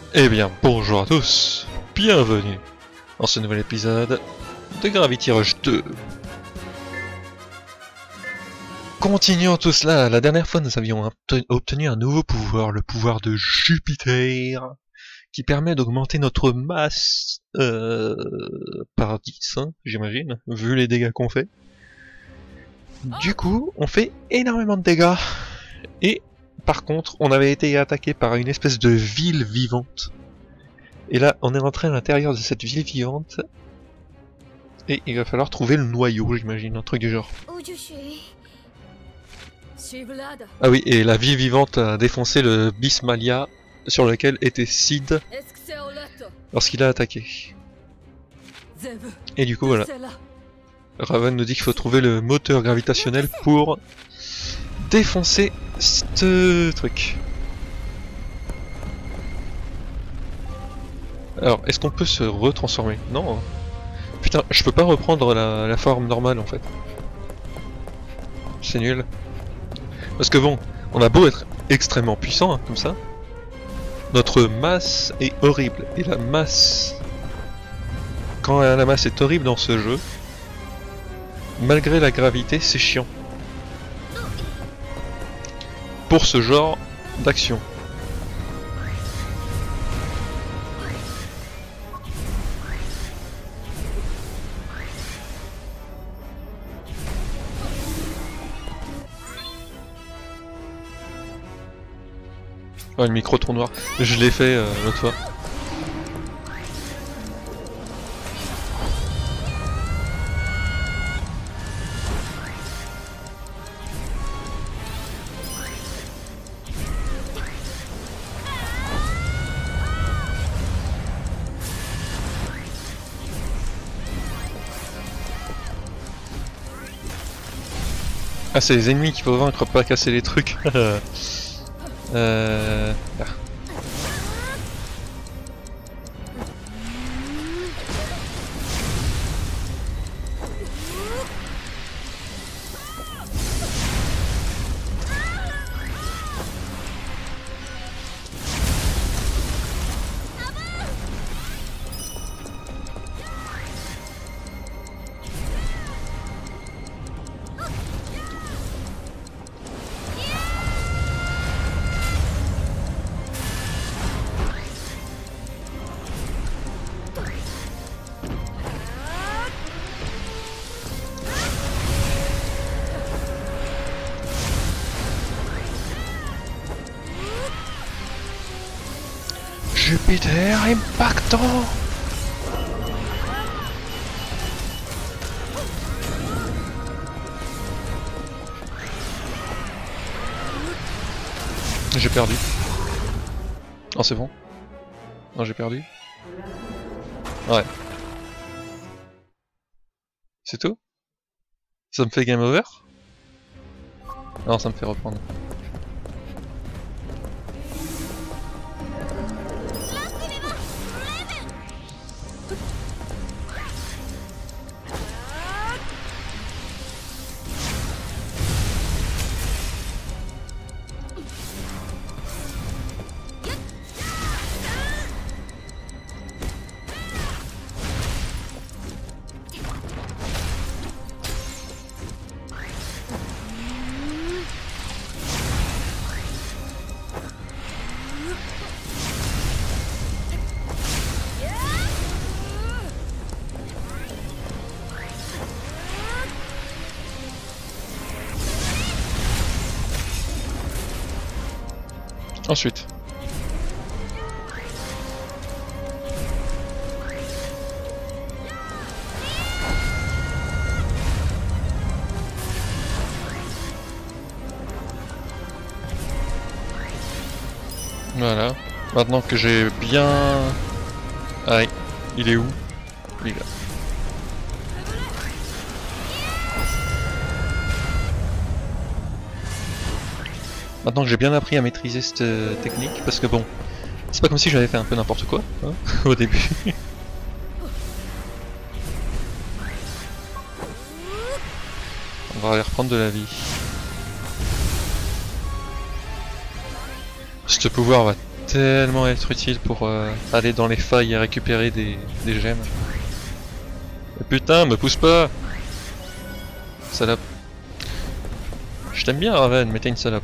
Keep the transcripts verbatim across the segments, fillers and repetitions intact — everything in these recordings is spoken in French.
Eh bien, bonjour à tous, bienvenue dans ce nouvel épisode de Gravity Rush deux. Continuons tout cela, la dernière fois nous avions obtenu un nouveau pouvoir, le pouvoir de Jupiter, qui permet d'augmenter notre masse euh, par dix, hein, j'imagine, vu les dégâts qu'on fait. Du coup, on fait énormément de dégâts, et par contre, on avait été attaqué par une espèce de ville vivante. Et là, on est rentré à l'intérieur de cette ville vivante. Et il va falloir trouver le noyau, j'imagine, un truc du genre. Ah oui, et la ville vivante a défoncé le Bismalia sur lequel était Sid lorsqu'il a attaqué. Et du coup, voilà. Raven nous dit qu'il faut trouver le moteur gravitationnel pour défoncer ce truc. Alors, est-ce qu'on peut se retransformer? Non. Hein. Putain, je peux pas reprendre la, la forme normale en fait. C'est nul. Parce que bon, on a beau être extrêmement puissant, hein, comme ça. Notre masse est horrible. Et la masse... Quand la masse est horrible dans ce jeu, malgré la gravité, c'est chiant. Pour ce genre d'action. Oh, le micro trou noir, je l'ai fait euh, l'autre fois. Ah, c'est les ennemis qu'il faut vaincre, pas casser les trucs. Euh... Ah. Jupiter impactant. J'ai perdu. Oh, c'est bon. Non, j'ai perdu. Ouais. C'est tout? Ça me fait game over? Non, ça me fait reprendre. Ensuite. Voilà. Maintenant que j'ai bien... Aïe. Il est où? Il est là. Maintenant que j'ai bien appris à maîtriser cette euh, technique, parce que bon, c'est pas comme si j'avais fait un peu n'importe quoi, hein, au début. On va aller reprendre de la vie. Ce pouvoir va tellement être utile pour euh, aller dans les failles et récupérer des, des gemmes. Mais putain, me pousse pas! Salope. Je t'aime bien Raven, mais t'es une salope.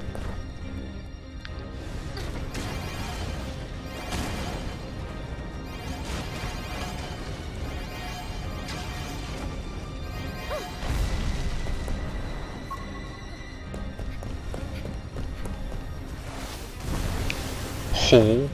Oh.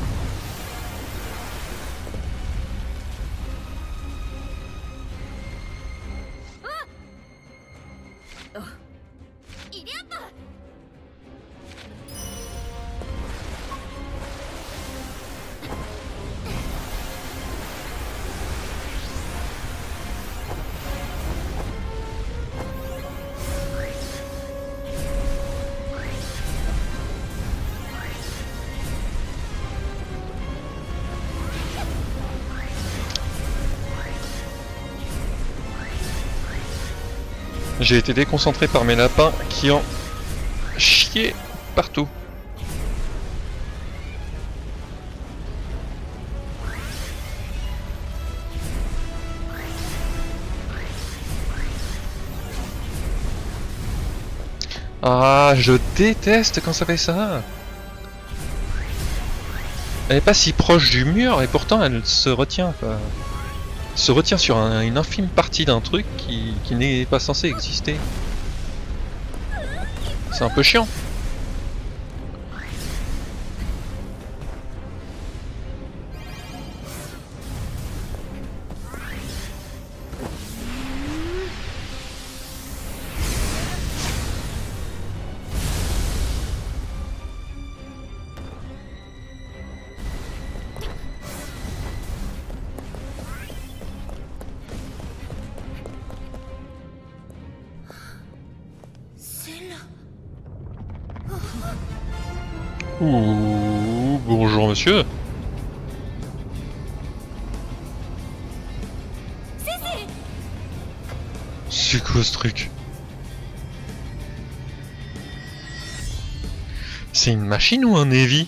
J'ai été déconcentré par mes lapins qui ont chié partout. Ah, je déteste quand ça fait ça. Elle est pas si proche du mur et pourtant elle se retient. Quoi. Se retient sur un, une infime partie d'un truc qui, qui n'est pas censé exister. C'est un peu chiant. Ouh, bonjour monsieur. C'est quoi ce truc? C'est une machine ou un Eevee?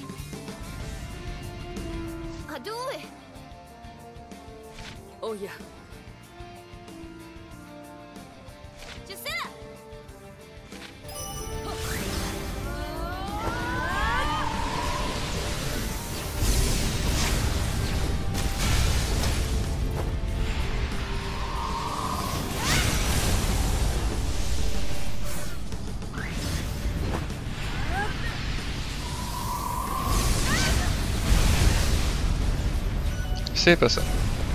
C'est pas ça.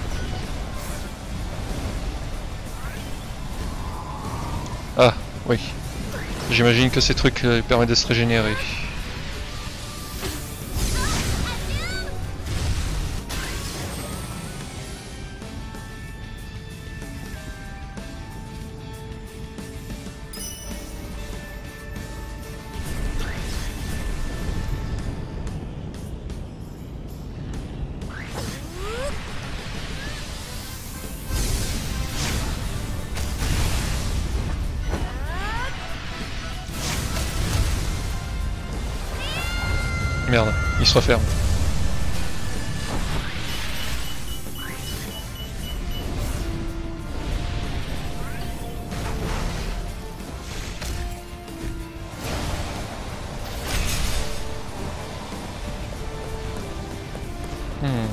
Ah, oui. J'imagine que ces trucs euh, permettent de se régénérer. Merde, il se referme. Hmm.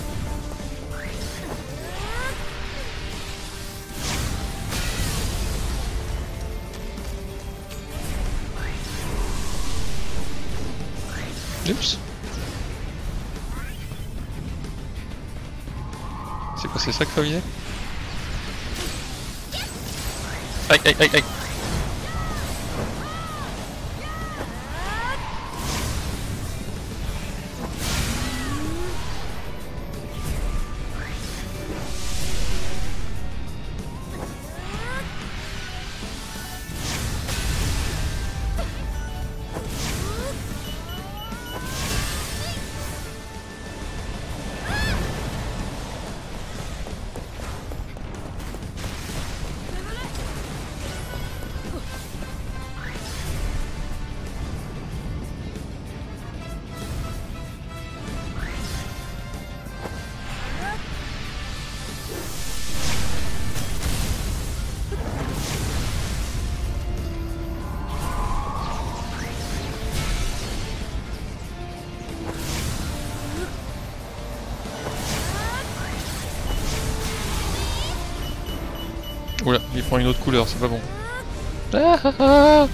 Oups. C'est quoi, c'est ça que ça visait? Aïe aïe aïe aïe. Oula, il prend une autre couleur, c'est pas bon. Ah, ah, ah.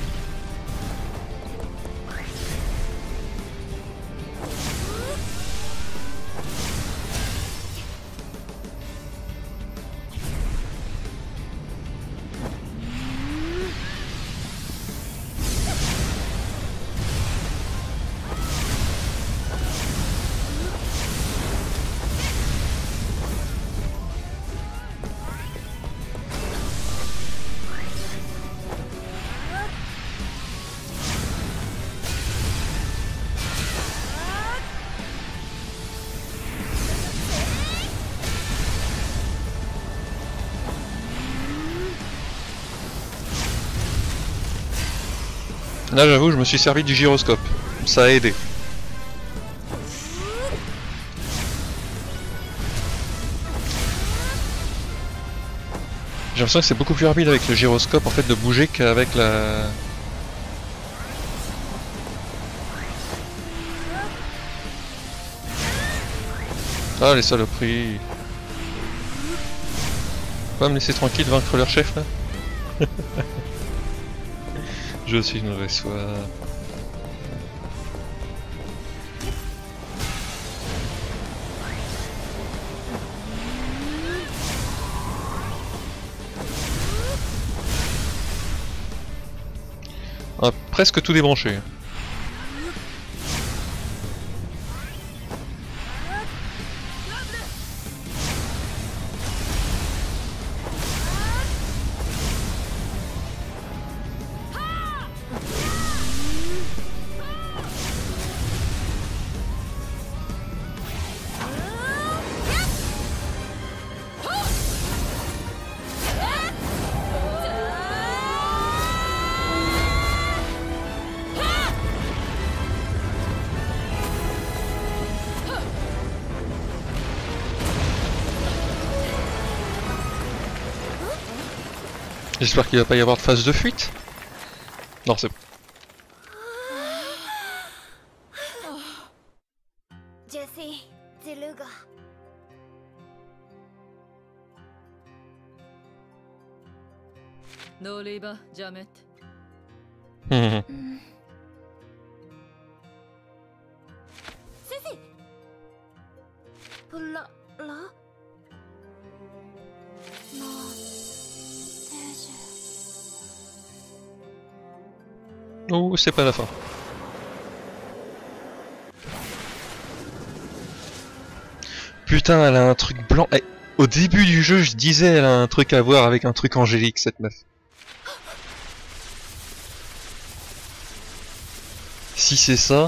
Là j'avoue je me suis servi du gyroscope, ça a aidé. J'ai l'impression que c'est beaucoup plus rapide avec le gyroscope en fait de bouger qu'avec la... Ah les saloperies. Pas me laisser tranquille vaincre leur chef là. Je suis une mauvaise foi. On a presque tout débranché. J'espère qu'il va pas y avoir de phase de fuite. Non, c'est bon. Jessie, Zeluga. Noriba, Jamet. Sensei. Pula, la. No. Oh, c'est pas la fin. Putain, elle a un truc blanc. Eh, au début du jeu, je disais, elle a un truc à voir avec un truc angélique, cette meuf. Si c'est ça...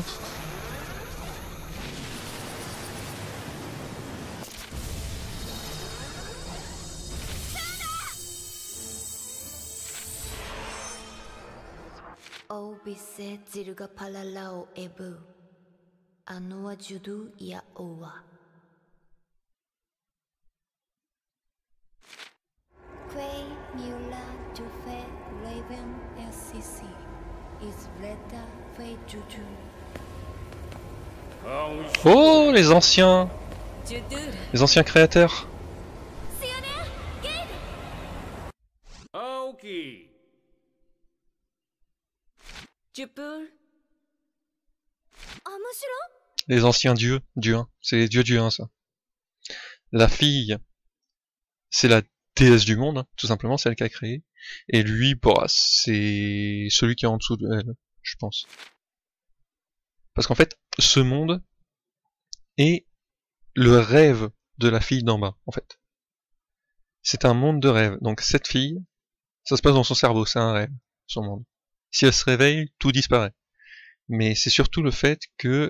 Obise Zeluga Palalao Ebu. Anua Judu Ya Owa. Quay Mula Jufe Raven L C C. Is Reta Fei Juju. Oh, les anciens... Les anciens créateurs. Aoki. Les anciens dieux, du un. C'est les dieux du un, ça. La fille, c'est la déesse du monde, hein, tout simplement, c'est elle qui a créé. Et lui, bah, c'est celui qui est en dessous de elle, je pense. Parce qu'en fait, ce monde est le rêve de la fille d'en bas, en fait. C'est un monde de rêve. Donc cette fille, ça se passe dans son cerveau, c'est un rêve, son monde. Si elle se réveille, tout disparaît. Mais c'est surtout le fait que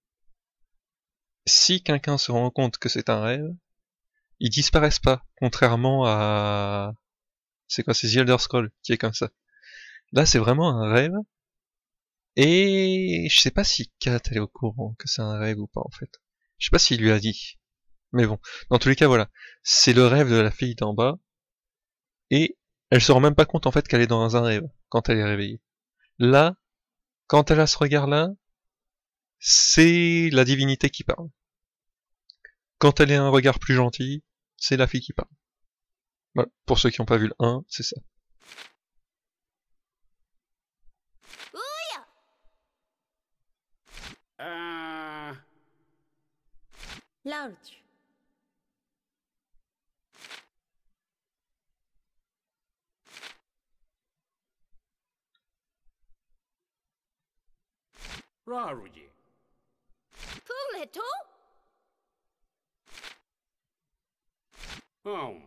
si quelqu'un se rend compte que c'est un rêve, ils disparaissent pas, contrairement à... C'est quoi, c'est The Elder Scrolls qui est comme ça. Là, c'est vraiment un rêve, et je sais pas si Kat elle est au courant que c'est un rêve ou pas, en fait. Je sais pas s'il lui a dit. Mais bon, dans tous les cas, voilà. C'est le rêve de la fille d'en bas, et elle se rend même pas compte, en fait, qu'elle est dans un rêve, quand elle est réveillée. Là, quand elle a ce regard-là, c'est la divinité qui parle. Quand elle a un regard plus gentil, c'est la fille qui parle. Voilà. Pour ceux qui n'ont pas vu le un, c'est ça. Euh... Large. Raruji. Puleto? Hum.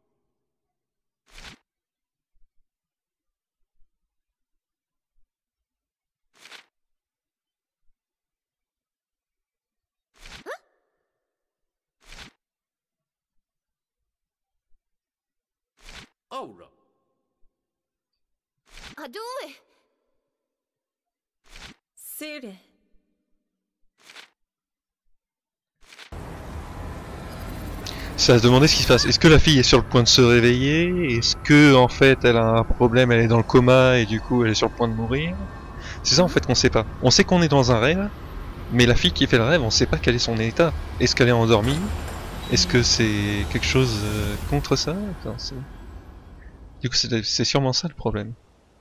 Aura. Adore. Sire. Ça va se demander ce qui se passe. Est-ce que la fille est sur le point de se réveiller? Est-ce que en fait elle a un problème, elle est dans le coma et du coup elle est sur le point de mourir? C'est ça en fait qu'on sait pas. On sait qu'on est dans un rêve, mais la fille qui fait le rêve, on sait pas quel est son état. Est-ce qu'elle est endormie? Est-ce que c'est quelque chose euh, contre ça? Enfin, c'est- du coup c'est c'est sûrement ça le problème.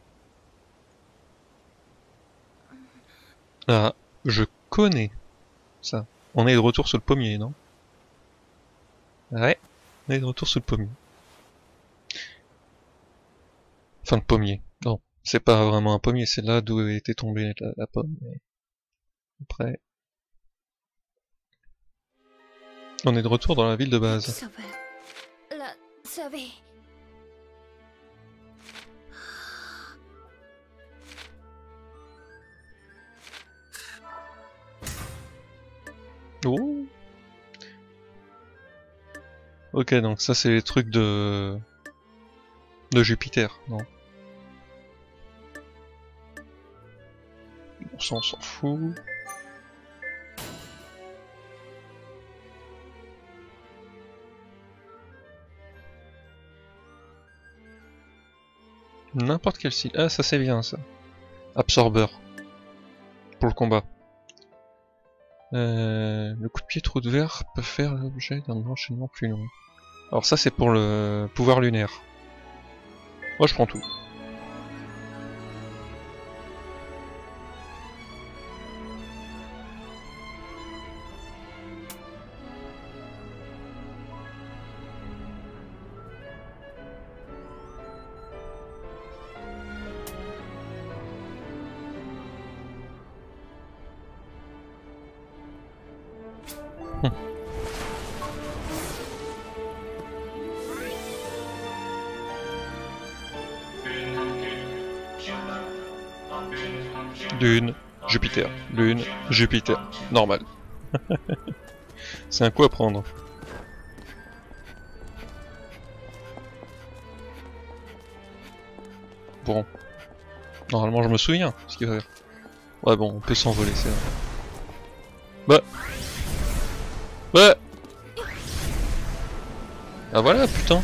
Ah, je connais ça. On est de retour sur le pommier, non? Ouais, on est de retour sur le pommier. Enfin le pommier. Non, c'est pas vraiment un pommier, c'est là d'où était tombée la, la pomme. Mais après, on est de retour dans la ville de base. Sabe. La sabe. Oh. Ok, donc ça c'est les trucs de de Jupiter, non? Bon, ça on s'en fout. N'importe quel style. Ah, ça c'est bien ça. Absorbeur. Pour le combat. Euh, le coup de pied trou de verre peut faire l'objet d'un enchaînement plus long. Alors ça c'est pour le pouvoir lunaire. Moi je prends tout. Lune, Jupiter, Lune, Jupiter. Normal. C'est un coup à prendre. Bon. Normalement je me souviens ce qu'il va faire. Ouais bon, on peut s'envoler, c'est vrai. Bah. Bah. Ah voilà, putain.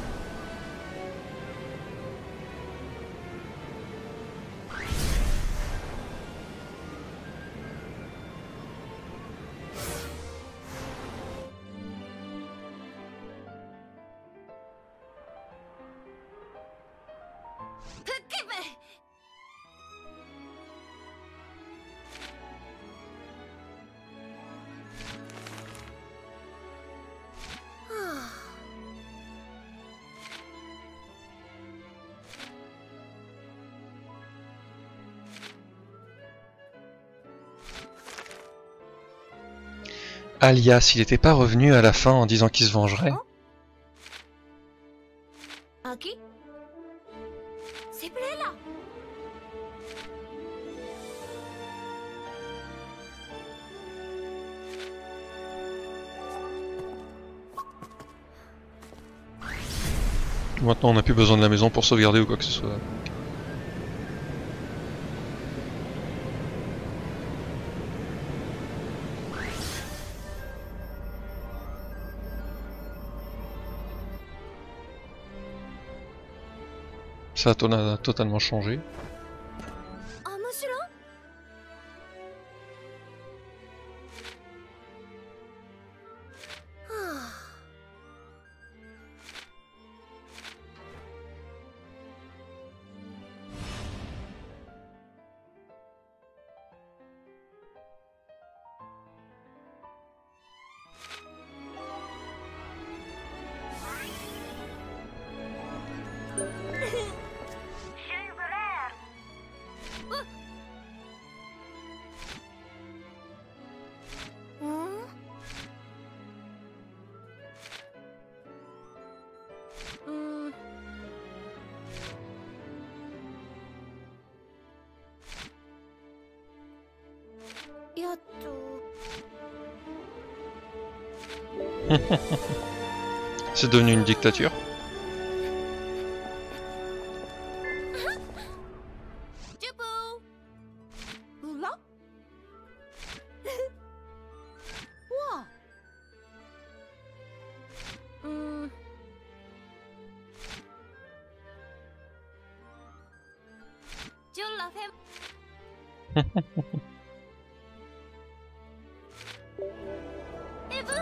Alias, il était pas revenu à la fin en disant qu'il se vengerait. Aquí. C'est près là. Maintenant on n'a plus besoin de la maison pour sauvegarder ou quoi que ce soit. Ça a to- totalement changé. 面白い。はあ。 やっと C'est devenu une dictature. ジュブーうらわあうんジュンラフェエブ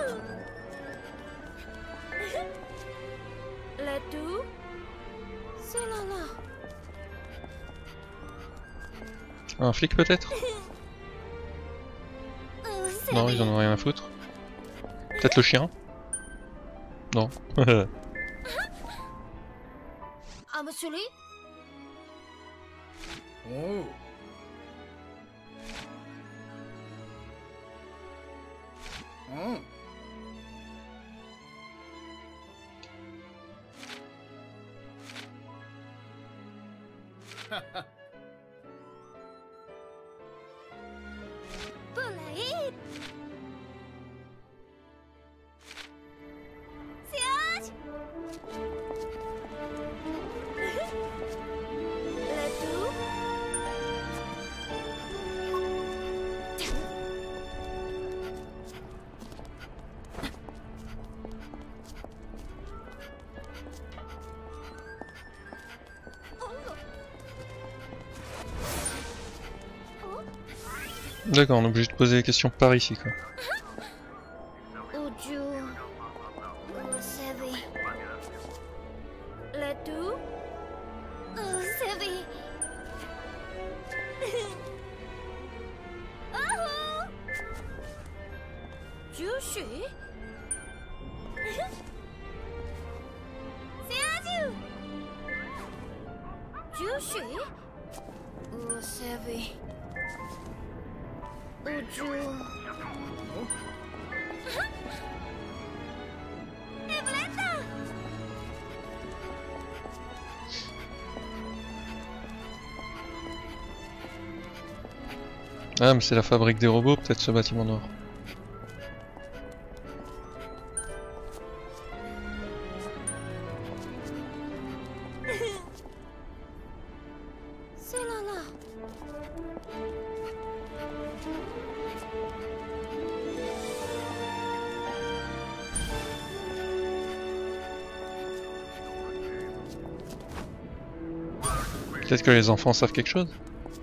レトゥセララ Un flic peut-être? Non, ils en ont rien à foutre. Peut-être le chien? Non. I'm sorry. Oh. Oh. Bullet. Siage. Letu. D'accord, on est obligé de poser les questions par ici quoi. Uju. Sevi. Letu. Sevi. Oh. Jushi. Siaju. Jushi. Sevi. Uju. Eveletta. Ah mais c'est la fabrique des robots peut-être ce bâtiment noir. C'est là là. Peut-être que les enfants savent quelque chose?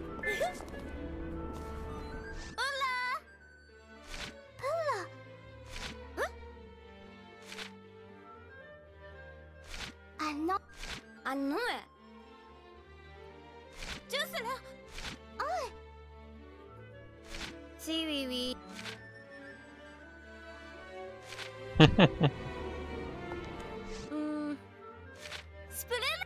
Ah non. Ah non. Juste là. Oh. Si oui oui. Hmm. Spirella.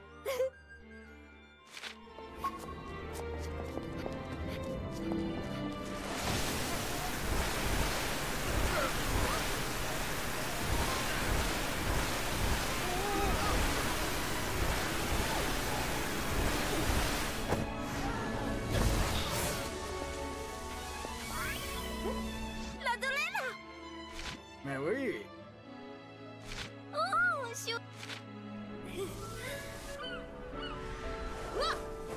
La dolena. Mais oui. Oh, chou. Ouah.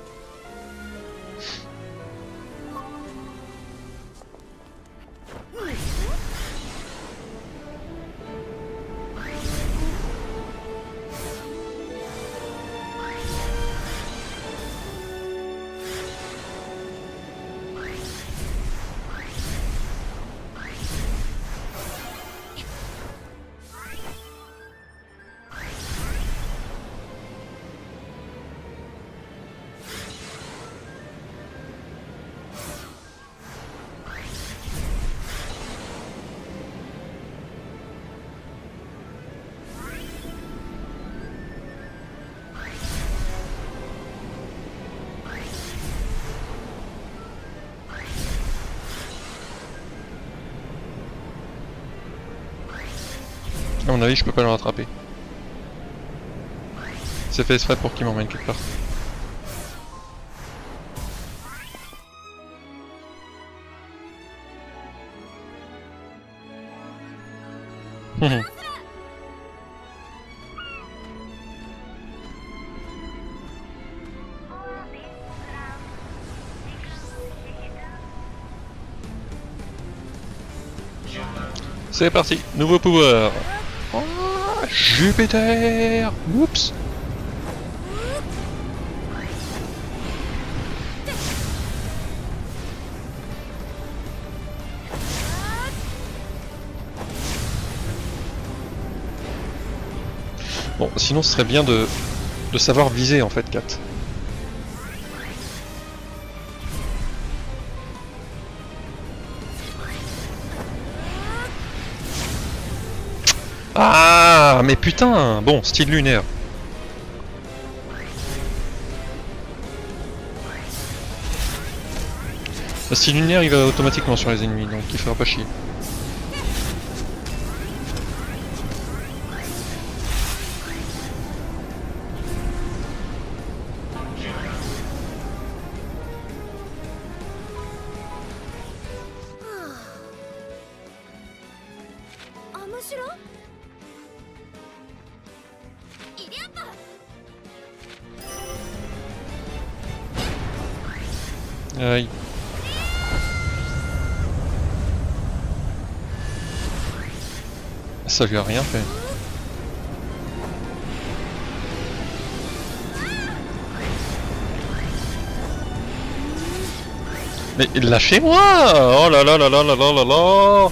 À mon avis je peux pas le rattraper. C'est fait exprès pour qu'il m'emmène quelque part. C'est parti, nouveau pouvoir. Oh, Jupiter. Oups. Bon, sinon ce serait bien de, de savoir viser en fait, Kat. Ah, mais putain. Bon, style lunaire. Le style lunaire il va automatiquement sur les ennemis, donc il fera pas chier. Aïe. Ça lui a rien fait. Mais lâchez-moi! Oh là là là là là là là là!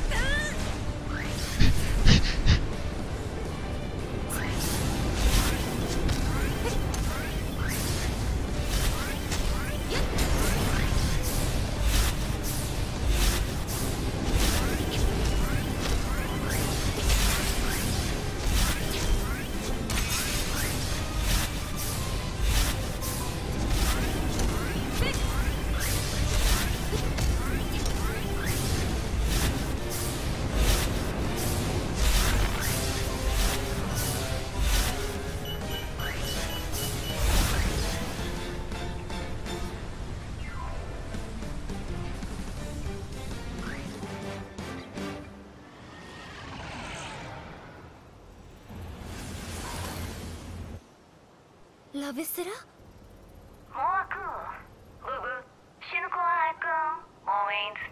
ラベセラ？ モア君、ブブ、死ぬ子は君、オーウェイン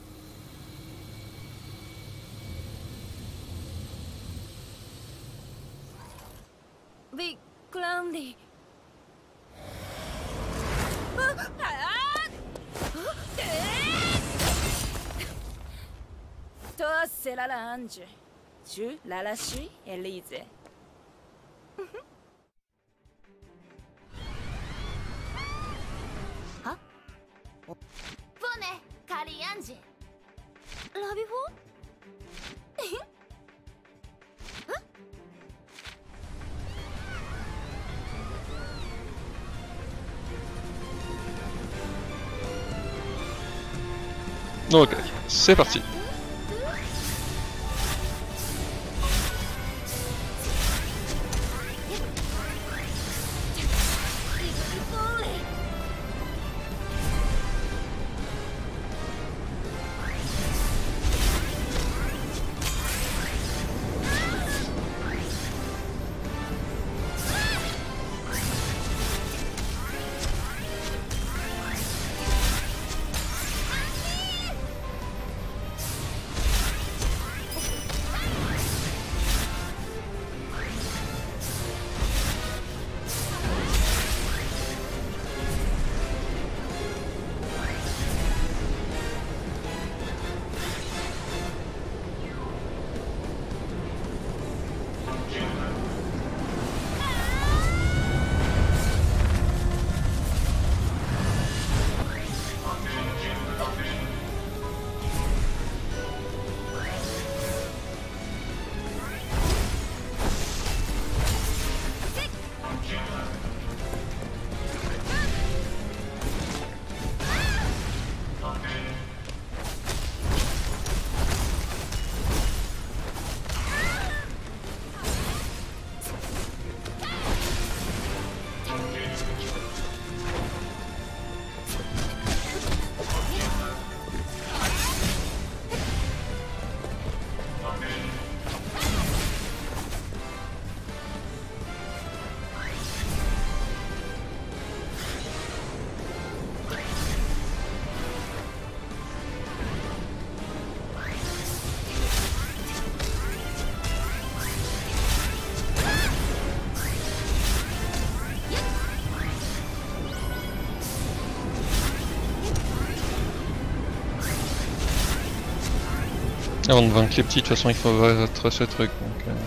ズ。 ビッグランディ。 Toi, c'est la lange. Tu, la lâche, Elise. フォネ、カリアンジ。ラビフォ？ Ok, c'est parti. Avant de vaincre les petits, de toute façon il faut battre ce truc. Donc, euh...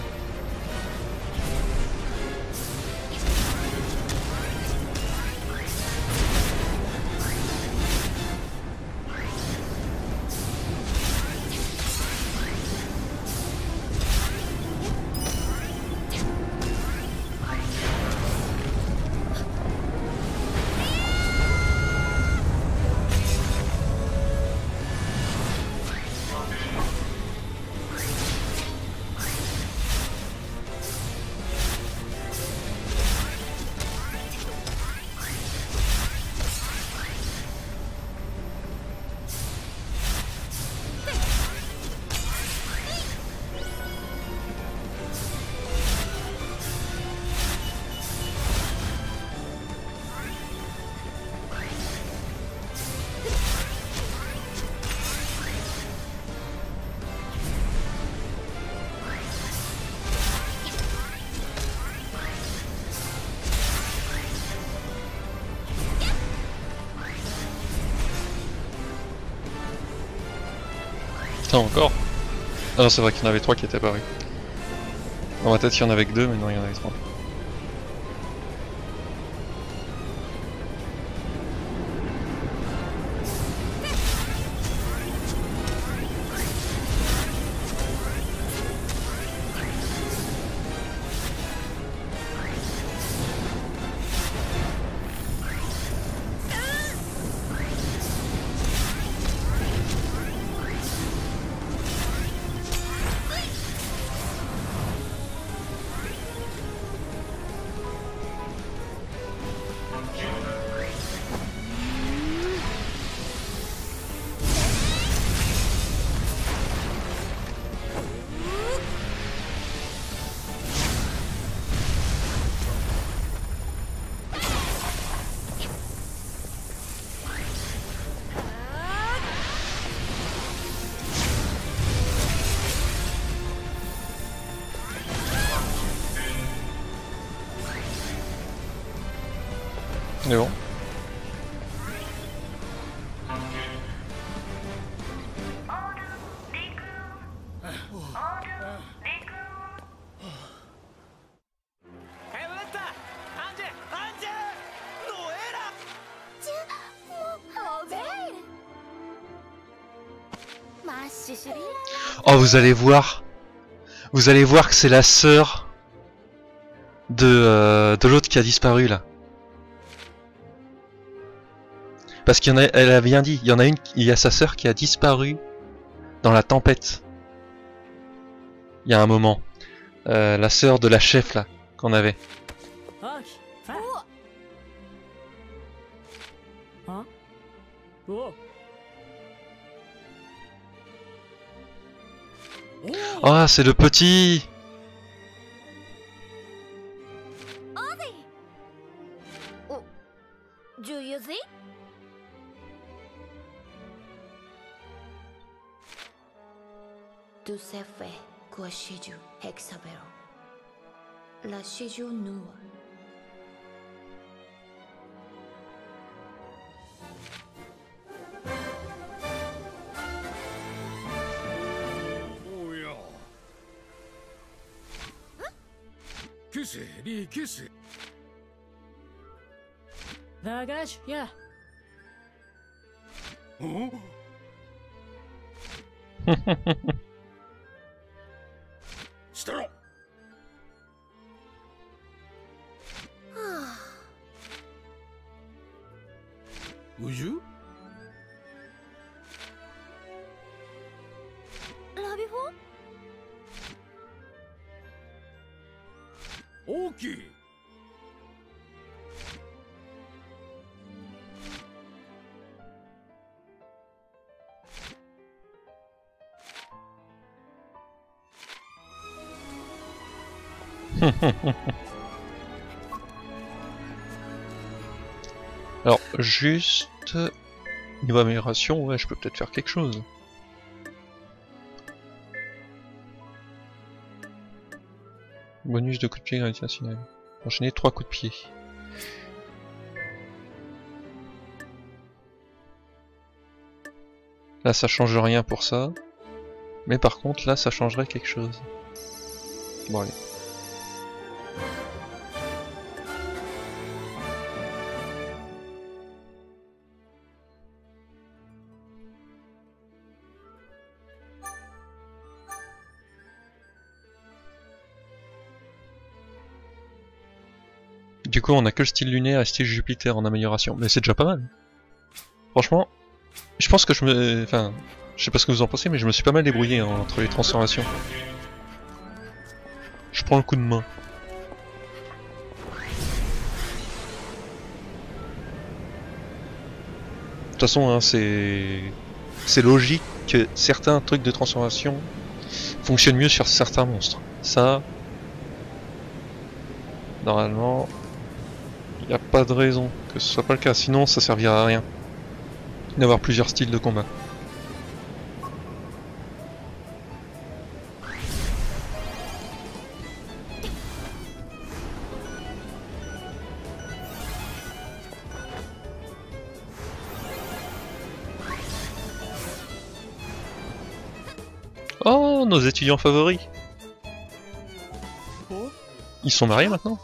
Putain, encore. Ah non, c'est vrai qu'il y en avait trois qui étaient apparus. Dans ma tête il y en avait que deux, mais non, il y en avait trois. Mais bon. Oh, vous allez voir. Vous allez voir que c'est la sœur de, euh, de l'autre qui a disparu là. Parce qu'il y en a, elle a bien dit, il y en a une, il y a sa sœur qui a disparu dans la tempête. Il y a un moment. Euh, la sœur de la chef là, qu'on avait. Ah, c'est le petit. Do you see? Tu sais fait quoi Shiju Hexabero. La Shiju Nua. Oh ya. Qu'est-ce que qu'est-ce? Bagage, yeah. Oh? Stop. Would you? Rabifu? Okay. Alors, juste... Niveau amélioration, ouais, je peux peut-être faire quelque chose. Bonus de coup de pied gravitationnel. Enchaîner trois coups de pied. Là, ça change rien pour ça. Mais par contre, là, ça changerait quelque chose. Bon, allez. Du coup, on a que le style lunaire et le style Jupiter en amélioration. Mais c'est déjà pas mal. Franchement, je pense que je me... Enfin, je sais pas ce que vous en pensez, mais je me suis pas mal débrouillé hein, entre les transformations. Je prends le coup de main. De toute façon, hein, c'est... C'est logique que certains trucs de transformation fonctionnent mieux sur certains monstres. Ça... Normalement... Il n'y a pas de raison que ce soit pas le cas, sinon ça servira à rien d'avoir plusieurs styles de combat. Oh, nos étudiants favoris! Ils sont mariés maintenant?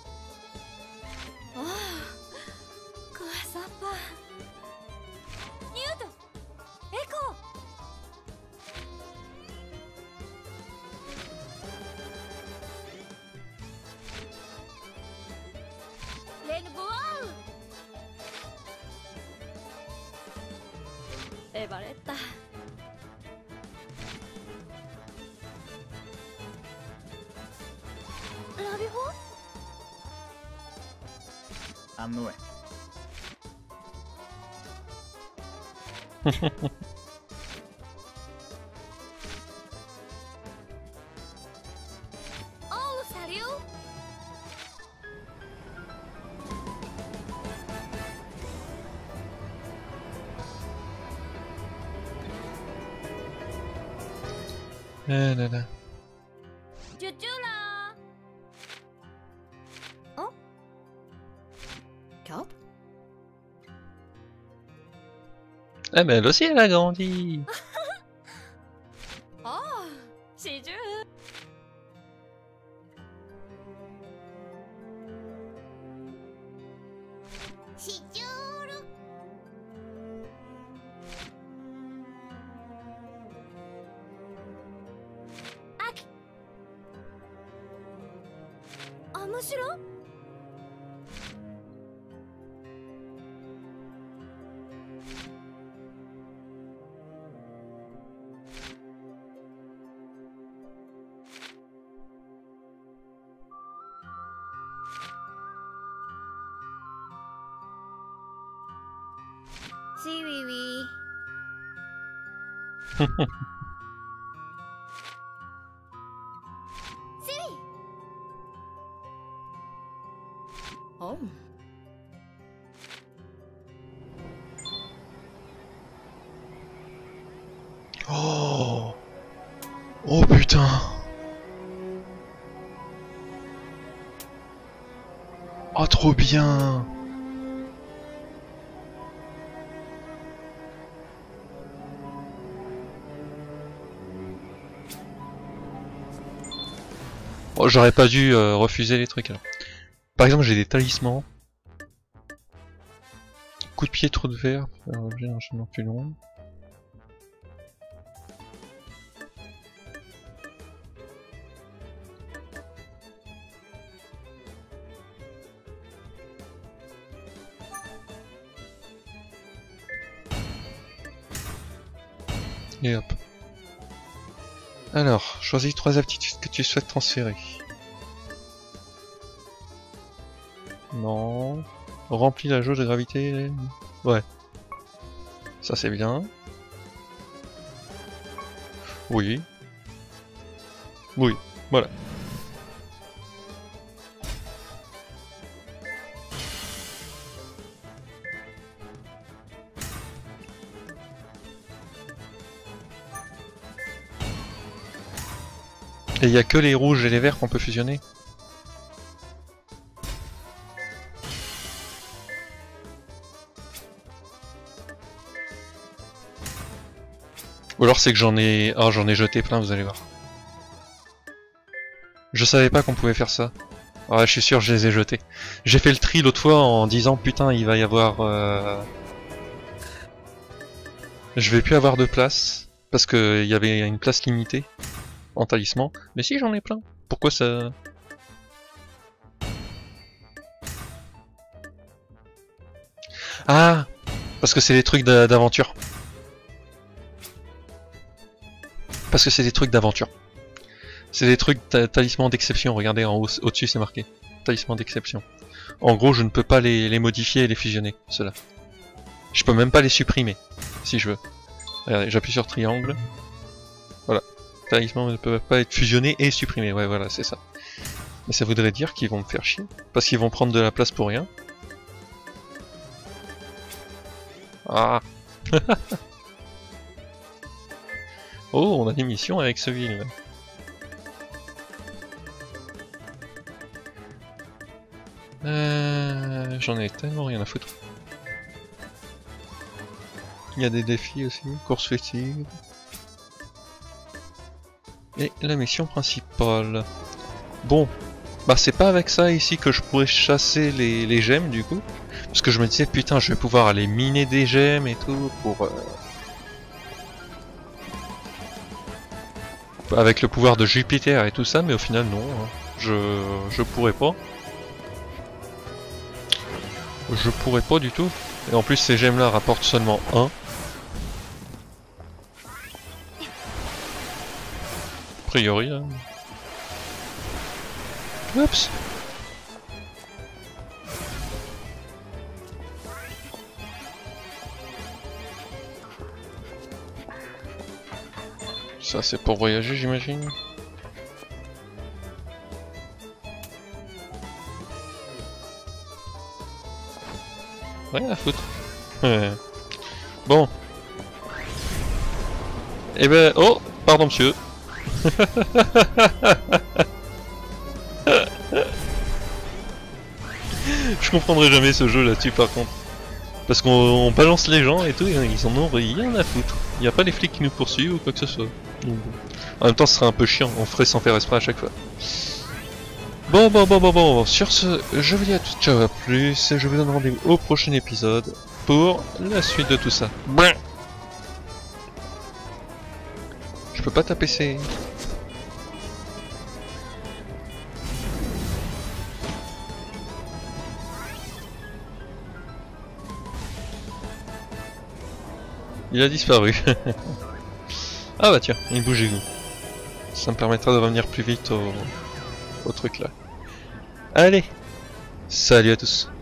Eh là là. Eh ben elle aussi elle a grandi. Oh, Shiju. Shijuru. Aki. Omoshiro? Si oui oui. Si oui. Oh. Oh. Oh putain. Oh trop bien. Oh, j'aurais pas dû euh, refuser les trucs alors. Par exemple, j'ai des talismans. Coup de pied, trou de verre, faire l'objet d'un chemin plus long. Et hop. Alors, choisis trois aptitudes que tu souhaites transférer. Non. Remplis la jauge de gravité. Ouais. Ça c'est bien. Oui. Oui, voilà. Et il n'y a que les rouges et les verts qu'on peut fusionner. Ou alors c'est que j'en ai... Ah, j'en ai jeté plein, vous allez voir. Je savais pas qu'on pouvait faire ça. Ouais, je suis sûr, je les ai jetés. J'ai fait le tri l'autre fois en disant putain, il va y avoir... Euh... Je vais plus avoir de place. Parce qu'il y avait une place limitée en talisman. Mais si, j'en ai plein. Pourquoi ça... Ah, parce que c'est des trucs d'aventure. Parce que c'est des trucs d'aventure. C'est des trucs talisman d'exception. Regardez en haut, au-dessus c'est marqué. Talisman d'exception. En gros, je ne peux pas les, les modifier et les fusionner, ceux-là. Je peux même pas les supprimer, si je veux. Regardez, j'appuie sur triangle. Voilà. Talisman ne peut pas être fusionné et supprimé. Ouais, voilà, c'est ça. Mais ça voudrait dire qu'ils vont me faire chier. Parce qu'ils vont prendre de la place pour rien. Ah. Oh, on a des missions avec ce ville. Euh, J'en ai tellement rien à foutre. Il y a des défis aussi, course festive. Et la mission principale. Bon, bah c'est pas avec ça ici que je pourrais chasser les, les gemmes du coup. Parce que je me disais putain je vais pouvoir aller miner des gemmes et tout pour... Euh... Avec le pouvoir de Jupiter et tout ça, mais au final non, hein. je, je pourrais pas. Je pourrais pas du tout. Et en plus ces gemmes là rapportent seulement un. A priori là. Oups. Ça c'est pour voyager j'imagine. Rien à foutre. Bon. Eh ben... Oh, pardon monsieur. Je comprendrai jamais ce jeu là-dessus par contre. Parce qu'on balance les gens et tout, et ils en ont rien à foutre. Il n'y a pas les flics qui nous poursuivent ou quoi que ce soit. Donc, en même temps ce serait un peu chiant, on ferait sans faire exprès à chaque fois. Bon bon bon bon bon, sur ce, je vous dis à tous ciao à plus, et je vous donne rendez-vous au prochain épisode pour la suite de tout ça. Je peux pas taper ces... Il a disparu. Ah bah tiens, il bouge où. Ça me permettra de revenir plus vite au, au truc là. Allez, salut à tous.